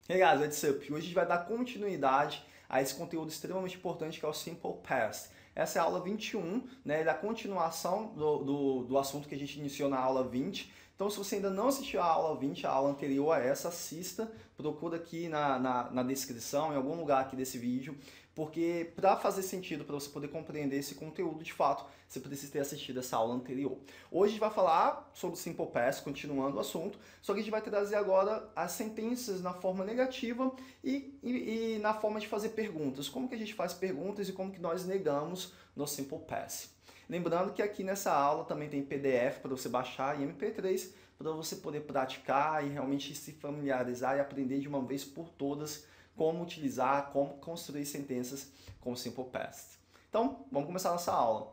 Hey guys, what's up? Hoje a gente vai dar continuidade a esse conteúdo extremamente importante que é o Simple Past. Essa é a aula 21, né, da continuação do assunto que a gente iniciou na aula 20. Então, se você ainda não assistiu a aula 20, a aula anterior a essa, assista, procura aqui na descrição, em algum lugar aqui desse vídeo, porque para fazer sentido, para você poder compreender esse conteúdo de fato, você precisa ter assistido essa aula anterior. Hoje a gente vai falar sobre o Simple Past, continuando o assunto, só que a gente vai trazer agora as sentenças na forma negativa e na forma de fazer perguntas. Como que a gente faz perguntas e como que nós negamos no Simple Past. Lembrando que aqui nessa aula também tem PDF para você baixar e MP3 para você poder praticar e realmente se familiarizar e aprender de uma vez por todas como utilizar, como construir sentenças com o Simple Past. Então, vamos começar a nossa aula.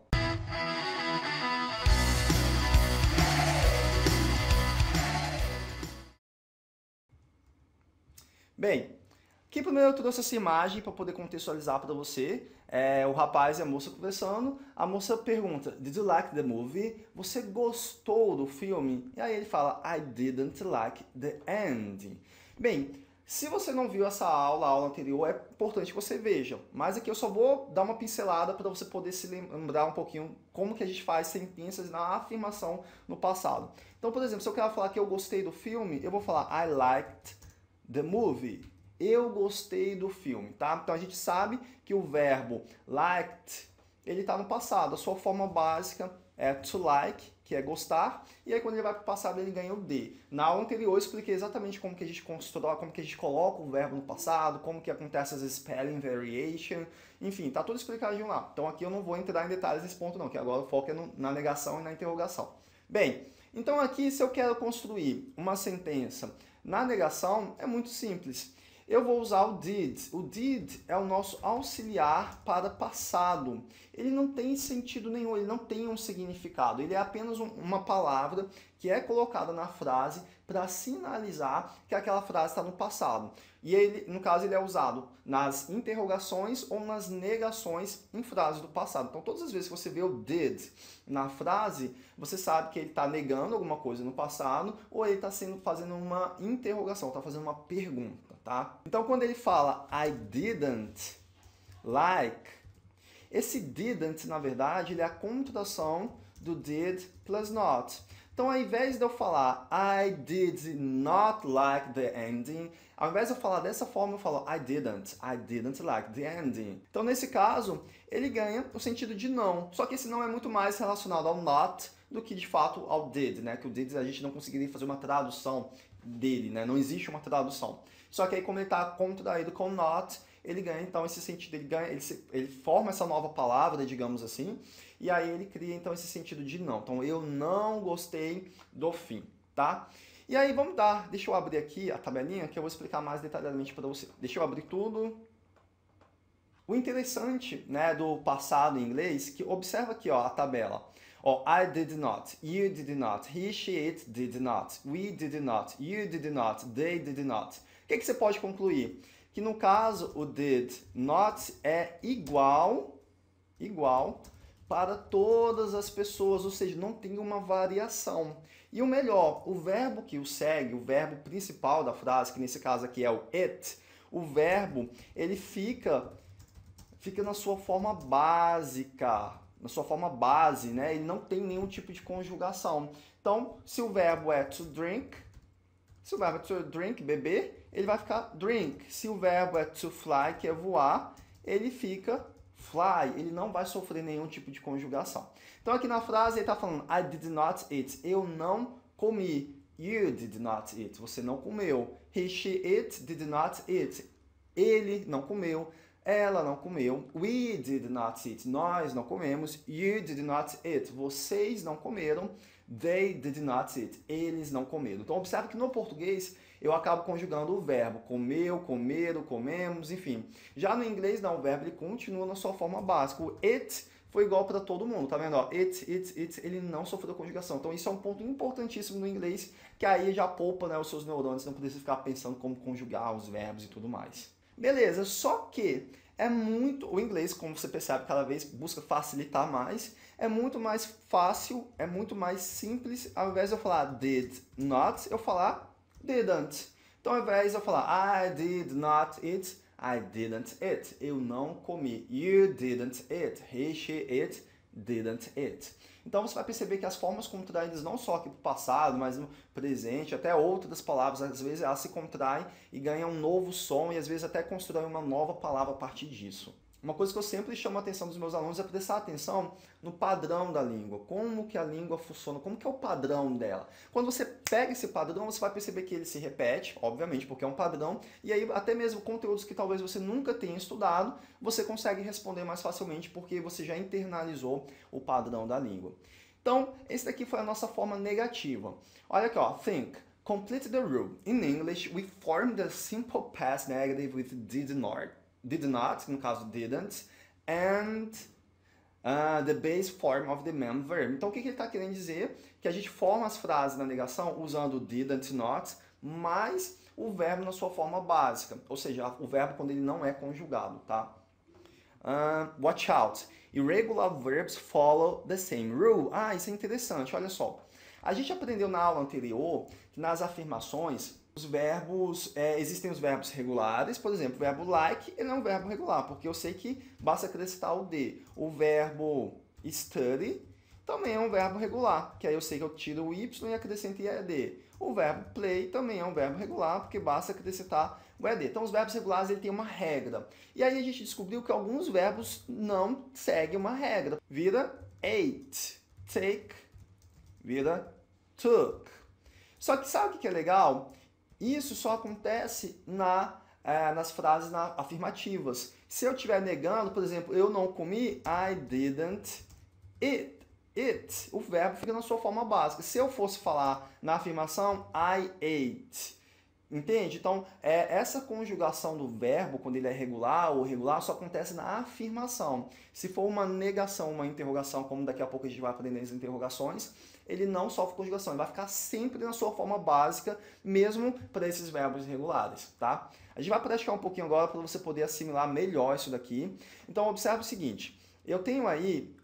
Bem, aqui primeiro eu trouxe essa imagem para poder contextualizar para você. O rapaz e a moça conversando. A moça pergunta, Did you like the movie? Você gostou do filme? E aí ele fala, I didn't like the end. Bem, se você não viu essa aula, a aula anterior, é importante que você veja. Mas aqui eu só vou dar uma pincelada para você poder se lembrar um pouquinho como que a gente faz sentenças na afirmação no passado. Então, por exemplo, se eu quero falar que eu gostei do filme, eu vou falar I liked the movie. Eu gostei do filme, tá? Então a gente sabe que o verbo liked, ele está no passado. A sua forma básica é to like, que é gostar, e aí quando ele vai para o passado ele ganha o D. Na aula anterior eu expliquei exatamente como que a gente constrói, como que a gente coloca o verbo no passado, como que acontece as spelling variation, enfim, tá tudo explicadinho lá. Então aqui eu não vou entrar em detalhes nesse ponto não, que agora o foco é na negação e na interrogação. Bem, então aqui se eu quero construir uma sentença na negação, é muito simples. Eu vou usar o did. O did é o nosso auxiliar para passado. Ele não tem sentido nenhum, ele não tem um significado. Ele é apenas uma palavra que é colocada na frase para sinalizar que aquela frase está no passado. E ele, no caso, ele é usado nas interrogações ou nas negações em frases do passado. Então, todas as vezes que você vê o did na frase, você sabe que ele está negando alguma coisa no passado ou ele está fazendo uma interrogação, está fazendo uma pergunta, tá? Então, quando ele fala I didn't like, esse didn't, na verdade, ele é a contração do did plus not. Então, ao invés de eu falar I did not like the ending, ao invés de eu falar dessa forma, eu falo I didn't like the ending. Então, nesse caso, ele ganha o sentido de não. Só que esse não é muito mais relacionado ao not do que, de fato, ao did, né? Que o did a gente não conseguiria fazer uma tradução dele, né? Não existe uma tradução. Só que aí, como ele está contraído com not, ele ganha, então, esse sentido, ele forma essa nova palavra, digamos assim, e aí ele cria, então, esse sentido de não. Então, eu não gostei do fim, tá? E aí, deixa eu abrir aqui a tabelinha, que eu vou explicar mais detalhadamente para você. Deixa eu abrir tudo. O interessante, né, do passado em inglês, que observa aqui, ó, a tabela. Ó, I did not, you did not, he, she, it did not, we did not, you did not, they did not. O que você pode concluir? Que no caso o did not é igual para todas as pessoas, ou seja, não tem uma variação. E o melhor, o verbo que o segue, o verbo principal da frase, que nesse caso aqui é o it, o verbo, ele fica na sua forma básica, na sua forma base, né? Ele não tem nenhum tipo de conjugação. Então, se o verbo é to drink, beber, ele vai ficar drink. Se o verbo é to fly, que é voar, ele fica fly. Ele não vai sofrer nenhum tipo de conjugação. Então aqui na frase ele está falando I did not eat. Eu não comi. You did not eat. Você não comeu. He, she, it did not eat. Ele não comeu. Ela não comeu. We did not eat. Nós não comemos. You did not eat. Vocês não comeram. They did not eat. Eles não comeram. Então, observe que no português eu acabo conjugando o verbo comeu, comeram, comemos, enfim. Já no inglês, não. O verbo ele continua na sua forma básica. O it foi igual para todo mundo, tá vendo? Ó, it, ele não sofreu conjugação. Então, isso é um ponto importantíssimo no inglês, que aí já poupa, né, os seus neurônios, não precisa ficar pensando como conjugar os verbos e tudo mais. Beleza, só que o inglês, como você percebe, cada vez busca facilitar mais, é muito mais fácil, é muito mais simples, ao invés de eu falar did not, eu falar didn't. Então, ao invés de eu falar I did not eat, I didn't eat. Eu não comi. You didn't eat. He, she, it, didn't eat. Então você vai perceber que as formas contraídas não só aqui para o passado, mas no presente, até outras palavras, às vezes elas se contraem e ganham um novo som e às vezes até constroem uma nova palavra a partir disso. Uma coisa que eu sempre chamo a atenção dos meus alunos é prestar atenção no padrão da língua, como que a língua funciona, como que é o padrão dela. Quando você pega esse padrão, você vai perceber que ele se repete, obviamente, porque é um padrão, e aí até mesmo conteúdos que talvez você nunca tenha estudado, você consegue responder mais facilmente porque você já internalizou o padrão da língua. Então, esse daqui foi a nossa forma negativa. Olha aqui, ó, think. Complete the rule. In English, we form the simple past negative with did not, no caso didn't, and the base form of the main verb. Então o que ele está querendo dizer? Que a gente forma as frases na negação usando didn't, not, mais o verbo na sua forma básica, ou seja, o verbo quando ele não é conjugado, tá? Watch out. Irregular verbs follow the same rule. Ah, isso é interessante, olha só. A gente aprendeu na aula anterior que nas afirmações os verbos, existem os verbos regulares, por exemplo, o verbo like, ele é um verbo regular, porque eu sei que basta acrescentar o D. O verbo study também é um verbo regular, que aí eu sei que eu tiro o Y e acrescento ED. O verbo play também é um verbo regular, porque basta acrescentar o ED. Então, os verbos regulares ele tem uma regra. E aí a gente descobriu que alguns verbos não seguem uma regra. Vira ate, take, vira took. Só que sabe o que é legal? Isso só acontece nas frases afirmativas. Se eu estiver negando, por exemplo, eu não comi, I didn't eat. It, o verbo fica na sua forma básica. Se eu fosse falar na afirmação, I ate. Entende? Então, essa conjugação do verbo, quando ele é regular ou irregular, só acontece na afirmação. Se for uma negação, uma interrogação, como daqui a pouco a gente vai aprender as interrogações, ele não sofre conjugação, ele vai ficar sempre na sua forma básica, mesmo para esses verbos irregulares, tá? A gente vai praticar um pouquinho agora para você poder assimilar melhor isso daqui. Então, observe o seguinte, eu tenho aí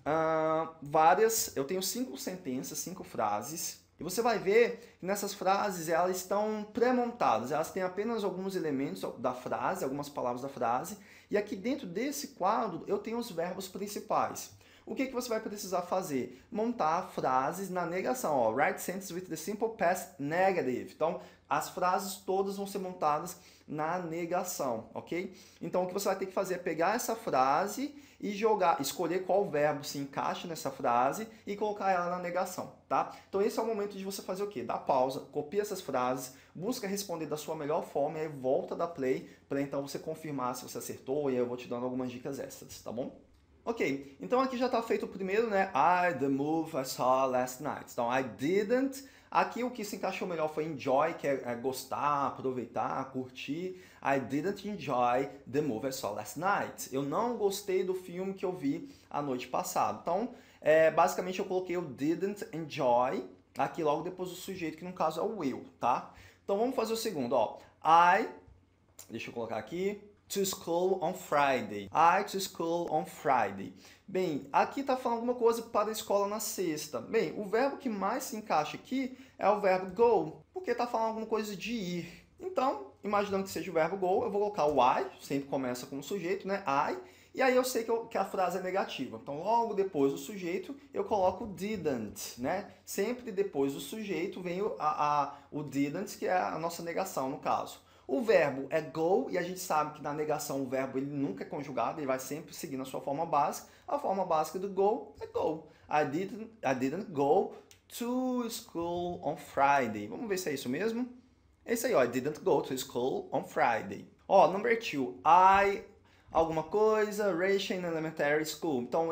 eu tenho 5 sentenças, 5 frases, e você vai ver que nessas frases elas estão pré-montadas, elas têm apenas alguns elementos da frase, algumas palavras da frase, e aqui dentro desse quadro eu tenho os verbos principais. O que você vai precisar fazer? Montar frases na negação. Ó, write sentences with the simple past negative. Então, as frases todas vão ser montadas na negação, ok? Então, o que você vai ter que fazer é pegar essa frase e escolher qual verbo se encaixa nessa frase e colocar ela na negação, tá? Então, esse é o momento de você fazer o quê? Dá pausa, copia essas frases, busca responder da sua melhor forma e aí volta da play para então você confirmar se você acertou e aí eu vou te dando algumas dicas extras, tá bom? Ok, então aqui já está feito o primeiro, né? The movie I saw last night. Então, I didn't. Aqui o que se encaixou melhor foi enjoy, que é gostar, aproveitar, curtir. I didn't enjoy the movie I saw last night. Eu não gostei do filme que eu vi a noite passada. Então, basicamente eu coloquei o didn't enjoy aqui logo depois do sujeito, que no caso é o eu, tá? Então, vamos fazer o segundo, ó. Deixa eu colocar aqui. To school on Friday. I to school on Friday. Bem, aqui está falando alguma coisa para a escola na sexta. Bem, o verbo que mais se encaixa aqui é o verbo go, porque está falando alguma coisa de ir. Então, imaginando que seja o verbo go, eu vou colocar o I, sempre começa com o sujeito, né? I, e aí eu sei que a frase é negativa. Então, logo depois do sujeito, eu coloco didn't, né? Sempre depois do sujeito vem o didn't, que é a nossa negação no caso. O verbo é go, e a gente sabe que na negação o verbo ele nunca é conjugado, ele vai sempre seguir na sua forma básica. A forma básica do go é go. I didn't go to school on Friday. Vamos ver se é isso mesmo? É isso aí, ó. I didn't go to school on Friday. Ó, number 2. Alguma coisa, Russian in elementary school. Então,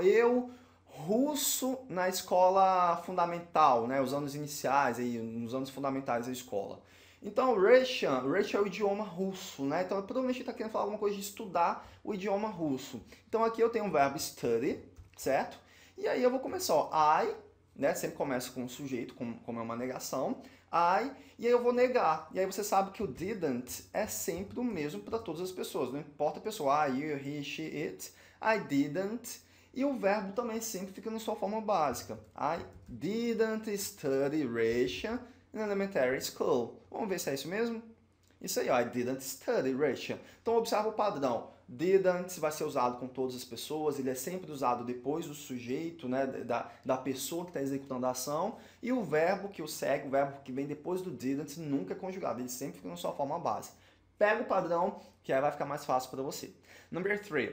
russo na escola fundamental, né? Os anos iniciais, aí, nos anos fundamentais da escola. Então, Russian é o idioma russo, né? Então, provavelmente está querendo falar alguma coisa de estudar o idioma russo. Então, aqui eu tenho o verbo study, certo? E aí eu vou começar, ó, I, né? Sempre começa com o sujeito, como é uma negação. I, e aí eu vou negar. E aí você sabe que o didn't é sempre o mesmo para todas as pessoas. Não importa a pessoa, you, he, she, it. I didn't. E o verbo também sempre fica na sua forma básica. I didn't study Russian in elementary school. Vamos ver se é isso mesmo? Isso aí, ó, I didn't study Russian. Então, observa o padrão. Didn't vai ser usado com todas as pessoas, ele é sempre usado depois do sujeito, né, da pessoa que está executando a ação, e o verbo que o segue, o verbo que vem depois do didn't, nunca é conjugado, ele sempre fica na sua forma base. Pega o padrão, que aí vai ficar mais fácil para você. Number 3,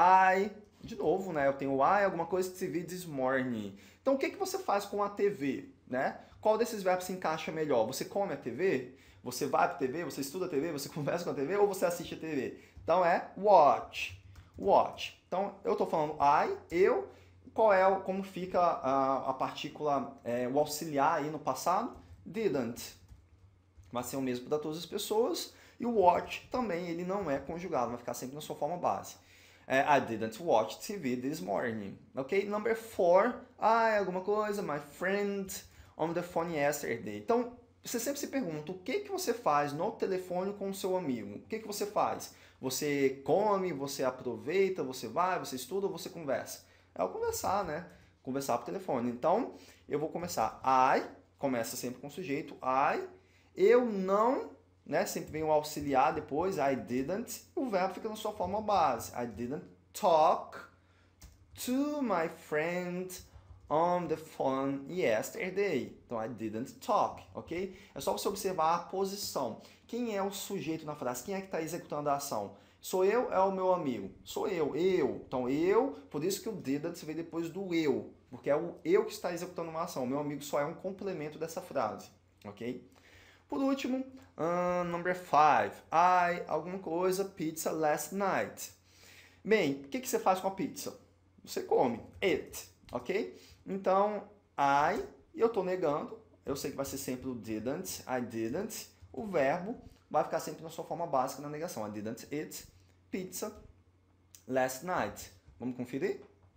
de novo, né, eu tenho alguma coisa que se viu this morning. Então, o que você faz com a TV, né? Qual desses verbos se encaixa melhor? Você come a TV? Você vai para a TV? Você estuda a TV? Você conversa com a TV? Ou você assiste a TV? Então é watch. Watch. Então eu estou falando eu. Como fica a partícula, o auxiliar aí no passado? Didn't. Vai ser o mesmo para todas as pessoas. E o watch também, ele não é conjugado, vai ficar sempre na sua forma base. I didn't watch TV this morning. Ok? Number 4. Alguma coisa. My friend on the phone yesterday. Então, você sempre se pergunta, o que você faz no telefone com o seu amigo? O que você faz? Você come, você aproveita, você vai, você estuda ou você conversa? É o conversar, né? Conversar por telefone. Então, eu vou começar. Começa sempre com o sujeito. Eu não, né? Sempre vem o auxiliar depois. I didn't. O verbo fica na sua forma base. I didn't talk to my friend on the phone yesterday. Então, I didn't talk, ok? É só você observar a posição. Quem é o sujeito na frase? Quem é que está executando a ação? Sou eu, é o meu amigo? Sou eu. Então, eu, por isso que o didn't vem depois do eu, porque é o eu que está executando uma ação. O meu amigo só é um complemento dessa frase, ok? Por último, number 5. Alguma coisa, pizza last night. Bem, o que você faz com a pizza? Você come. It, ok? Então, e eu estou negando, eu sei que vai ser sempre o didn't, I didn't, o verbo vai ficar sempre na sua forma básica na negação. I didn't eat pizza last night. Vamos conferir?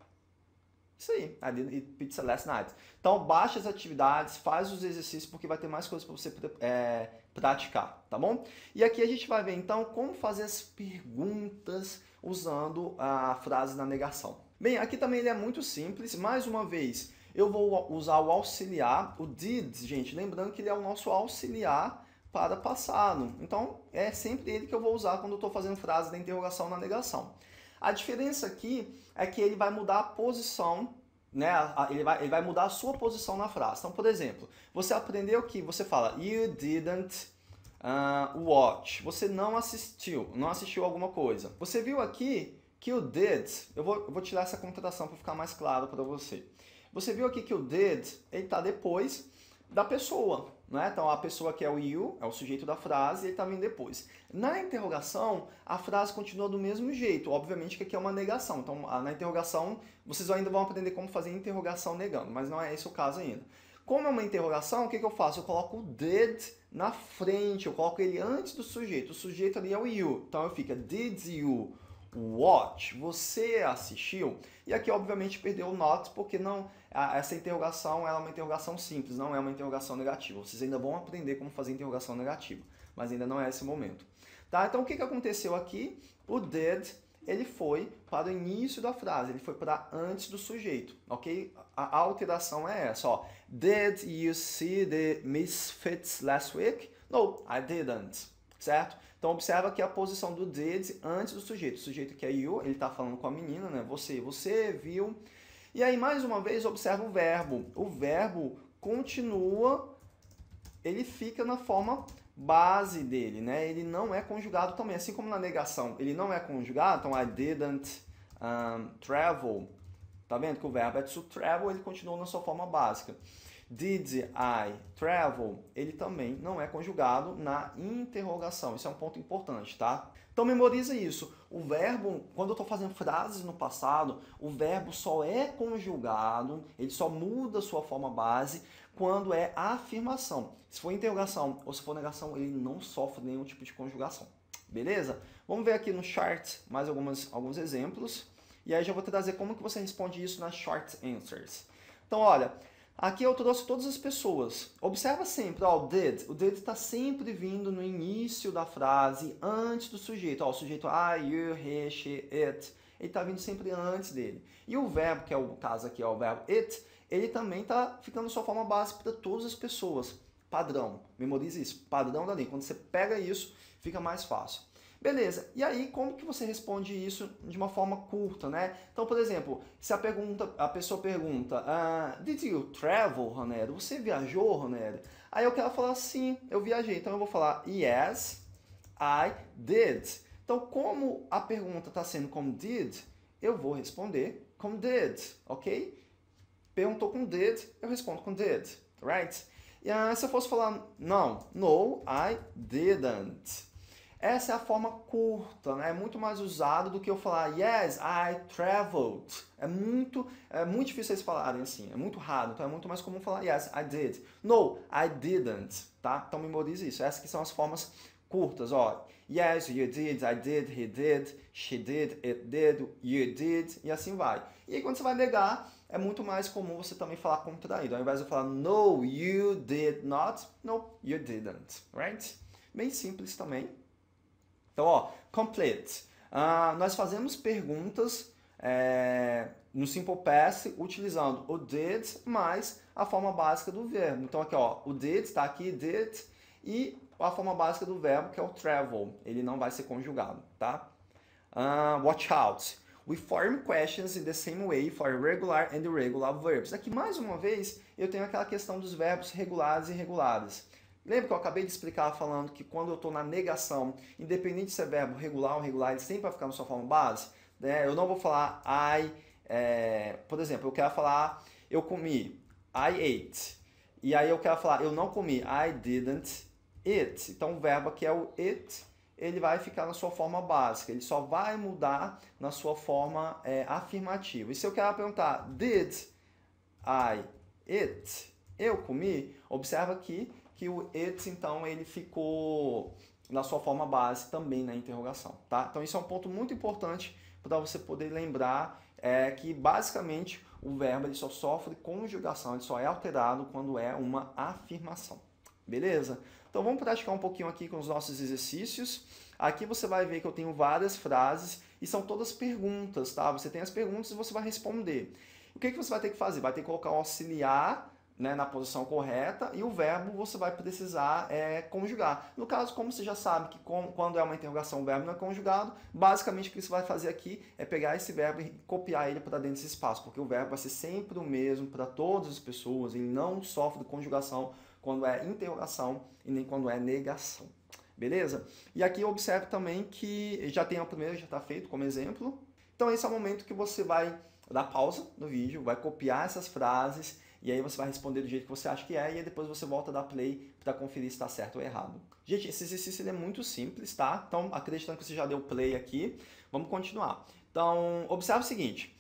Isso aí, I didn't eat pizza last night. Então, baixa as atividades, faz os exercícios, porque vai ter mais coisas para você praticar, tá bom? E aqui a gente vai ver, então, como fazer as perguntas usando a frase na negação. Bem, aqui também ele é muito simples. Mais uma vez, eu vou usar o auxiliar, o did, gente. Lembrando que ele é o nosso auxiliar para passado. Então, é sempre ele que eu vou usar quando eu estou fazendo frase da interrogação na negação. A diferença aqui é que ele vai mudar a posição, né? Ele vai mudar a sua posição na frase. Então, por exemplo, você aprendeu que você fala You didn't watch. Você não assistiu alguma coisa. Você viu aqui que o did, eu vou tirar essa contração para ficar mais claro para você. Você viu aqui que o did, ele está depois da pessoa, né? Então a pessoa que é o you, é o sujeito da frase, ele está vindo depois. Na interrogação, a frase continua do mesmo jeito, obviamente que aqui é uma negação. Então na interrogação, vocês ainda vão aprender como fazer interrogação negando, mas não é esse o caso ainda. Como é uma interrogação, o que eu faço? Eu coloco o did na frente, eu coloco ele antes do sujeito. O sujeito ali é o you, então eu fico did you watch? Você assistiu? E aqui, obviamente, perdeu o not, porque não, essa interrogação é uma interrogação simples, não é uma interrogação negativa. Vocês ainda vão aprender como fazer interrogação negativa, mas ainda não é esse momento. Tá? Então, o que aconteceu aqui? O did, ele foi para o início da frase, ele foi para antes do sujeito, ok? A alteração é essa, ó. Did you see the Misfits last week? No, I didn't. Certo? Então, observa que a posição do did antes do sujeito. O sujeito que é you, ele está falando com a menina, né? Você viu. E aí, mais uma vez, observa o verbo. O verbo continua, ele fica na forma base dele, né? Ele não é conjugado também. Assim como na negação, ele não é conjugado. Então, I didn't travel. Tá vendo que o verbo é to travel, ele continua na sua forma básica. Did I travel? Ele também não é conjugado na interrogação. Isso é um ponto importante, tá? Então memoriza isso. O verbo, quando eu estou fazendo frases no passado, o verbo só é conjugado, ele só muda a sua forma base quando é a afirmação. Se for interrogação ou se for negação, ele não sofre nenhum tipo de conjugação. Beleza? Vamos ver aqui no chart mais alguns exemplos. E aí já vou trazer como que você responde isso nas short answers. Então, olha, aqui eu trouxe todas as pessoas. Observa sempre, ó, o did está sempre vindo no início da frase, antes do sujeito. Ó, o sujeito I, you, he, she, it, ele está vindo sempre antes dele. E o verbo, que é o caso aqui, ó, o verbo it, ele também está ficando sua forma base para todas as pessoas. Padrão. Memorize isso. Padrão da língua. Quando você pega isso, fica mais fácil. Beleza, e aí como que você responde isso de uma forma curta, né? Então, por exemplo, se a pessoa pergunta, Did you travel, Ronero? Você viajou, Ronero? Aí eu quero falar, sim, eu viajei. Então eu vou falar, yes, I did. Então, como a pergunta está sendo como did, eu vou responder com did, ok? Perguntou com did, eu respondo com did, right? E se eu fosse falar, não, no, I didn't. Essa é a forma curta, né? É muito mais usado do que eu falar yes, I traveled. É muito difícil eles falarem assim, é muito raro, então é muito mais comum falar yes, I did. No, I didn't, tá? Então memorize isso. Essas que são as formas curtas, ó. Yes, you did, I did, he did, she did, it did, you did, e assim vai. E aí quando você vai negar, é muito mais comum você também falar contraído. Ao invés de falar no, you did not, no, you didn't, right? Bem simples também. Então, ó, complete. Nós fazemos perguntas no Simple Past utilizando o did mais a forma básica do verbo. Então, aqui, ó, o did está aqui, did, e a forma básica do verbo, que é o travel. Ele não vai ser conjugado, tá? Watch out. We form questions in the same way for regular and irregular verbs. Aqui, mais uma vez, eu tenho aquela questão dos verbos regulares e irregulares. Lembra que eu acabei de explicar falando que quando eu estou na negação, independente se é verbo regular ou irregular, ele sempre vai ficar na sua forma base. Né? Eu não vou falar por exemplo, eu quero falar eu comi, I ate. E aí eu quero falar eu não comi, I didn't eat. Então o verbo aqui é o it, ele vai ficar na sua forma básica, ele só vai mudar na sua forma afirmativa. E se eu quero perguntar, did I eat? Eu comi? Observa aqui que o it, então, ele ficou na sua forma base também na interrogação, tá? Então, isso é um ponto muito importante para você poder lembrar que, basicamente, o verbo ele só sofre conjugação, ele só é alterado quando é uma afirmação, beleza? Então, vamos praticar um pouquinho aqui com os nossos exercícios. Aqui você vai ver que eu tenho várias frases e são todas perguntas, tá? Você tem as perguntas e você vai responder. O que você vai ter que fazer? Vai ter que colocar o auxiliar, né, na posição correta, e o verbo você vai precisar conjugar. No caso, como você já sabe que quando é uma interrogação o verbo não é conjugado, basicamente o que você vai fazer aqui é pegar esse verbo e copiar ele para dentro desse espaço, porque o verbo vai ser sempre o mesmo para todas as pessoas, ele não sofre conjugação quando é interrogação e nem quando é negação. Beleza? E aqui observe também que já tem a primeira, já está feito como exemplo. Então esse é o momento que você vai dar pausa no vídeo, vai copiar essas frases, e aí você vai responder do jeito que você acha que é, e aí depois você volta a dar play para conferir se está certo ou errado. Gente, esse exercício é muito simples, tá? Então, acreditando que você já deu play aqui, vamos continuar. Então, observe o seguinte.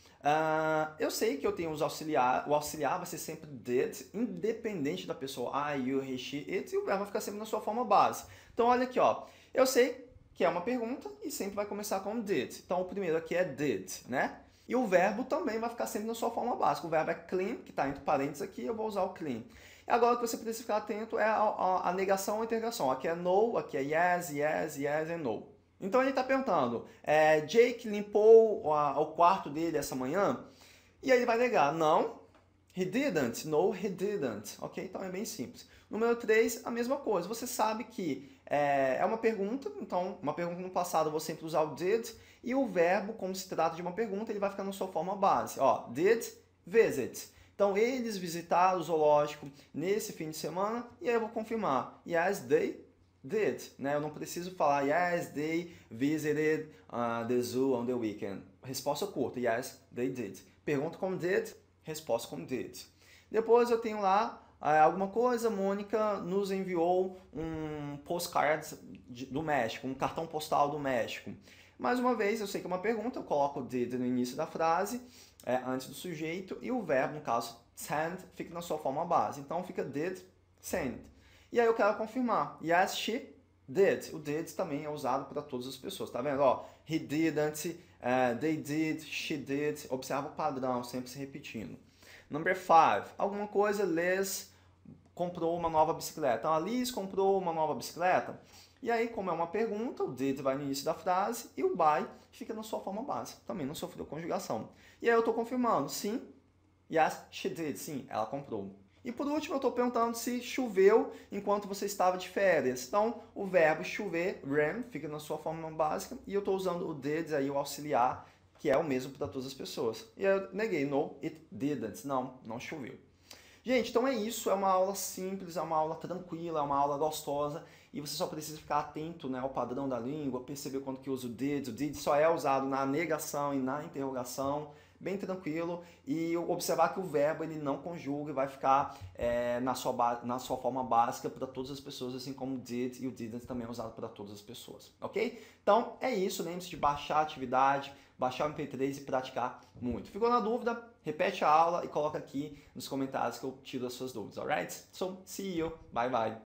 Eu sei que eu tenho os auxiliar, o auxiliar vai ser sempre did, independente da pessoa. I, you, he, she, it, e o verbo vai ficar sempre na sua forma base. Então, olha aqui, ó. Eu sei que é uma pergunta e sempre vai começar com did. Então, o primeiro aqui é did, né? E o verbo também vai ficar sempre na sua forma básica. O verbo é clean, que está entre parênteses aqui, eu vou usar o clean. E agora o que você precisa ficar atento é a negação ou interrogação. Aqui é no, aqui é yes, yes, yes e no. Então ele está perguntando, Jake limpou o quarto dele essa manhã? E aí ele vai negar, não, he didn't, no, he didn't. Ok? Então é bem simples. Número 3, a mesma coisa. Você sabe que é uma pergunta, então uma pergunta no passado eu vou sempre usar o did, e o verbo, como se trata de uma pergunta, ele vai ficar na sua forma base. Ó, did visit. Então, eles visitaram o zoológico nesse fim de semana, e aí eu vou confirmar. Yes, they did. Né? Eu não preciso falar yes, they visited the zoo on the weekend. Resposta curta, yes, they did. Pergunta como did, resposta como did. Depois eu tenho lá alguma coisa, Mônica nos enviou um postcard do México, um cartão postal do México. Mais uma vez, eu sei que é uma pergunta, eu coloco o did no início da frase, antes do sujeito, e o verbo, no caso, send, fica na sua forma base. Então, fica did, send. E aí eu quero confirmar. Yes, she did. O did também é usado para todas as pessoas, tá vendo? Ó, he didn't, they did, she did. Observa o padrão, sempre se repetindo. Number 5. Alguma coisa, Liz comprou uma nova bicicleta. Então, a Liz comprou uma nova bicicleta. E aí, como é uma pergunta, o did vai no início da frase e o by fica na sua forma básica. Também não sofreu conjugação. E aí eu estou confirmando, sim, yes, she did, sim, ela comprou. E por último, eu estou perguntando se choveu enquanto você estava de férias. Então, o verbo chover, rain, fica na sua forma básica, e eu estou usando o did aí, o auxiliar, que é o mesmo para todas as pessoas. E eu neguei, no, it didn't. Não choveu. Gente, então é isso, é uma aula simples, é uma aula tranquila, é uma aula gostosa, e você só precisa ficar atento, né, ao padrão da língua, perceber quando que usa o did só é usado na negação e na interrogação, bem tranquilo, e observar que o verbo ele não conjuga e vai ficar na sua forma básica para todas as pessoas, assim como o did e o didn't também é usado para todas as pessoas, ok? Então é isso, lembre-se de baixar a atividade, baixar o MP3 e praticar muito. Ficou na dúvida? Repete a aula e coloca aqui nos comentários que eu tiro as suas dúvidas, alright? So, see you, bye bye!